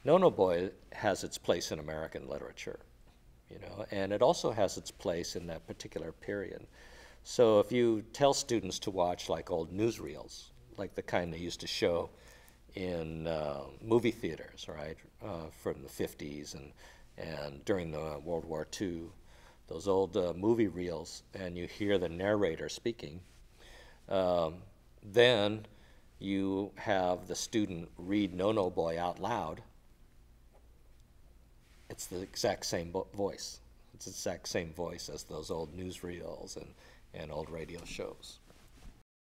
No No Boy has its place in American literature, you know, and it also has its place in that particular period. So if you tell students to watch like old newsreels, like the kind they used to show in movie theaters, right, from the 50s and during the World War II, those old movie reels, and you hear the narrator speaking, then you have the student read No No Boy out loud. It's the exact same voice. It's the exact same voice as those old newsreels and old radio shows.